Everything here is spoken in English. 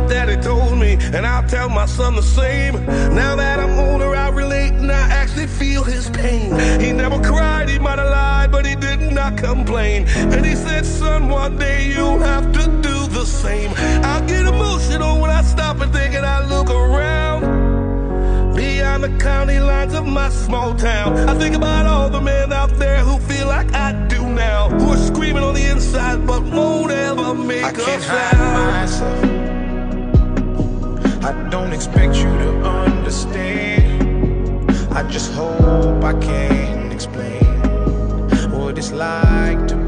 daddy told me, and I'll tell my son the same. Now that I'm older, I relate and I actually feel his pain. He never cried, he might have lied, but he did not complain. And he said, son, one day you'll have to do the same. I get emotional when I stop and think and I look around beyond the county lines of my small town. I think about all the men out there who feel like I do now, who are screaming on the inside but won't ever make a sound. I can't hide myself. I don't expect you to understand. I just hope I can explain what it's like to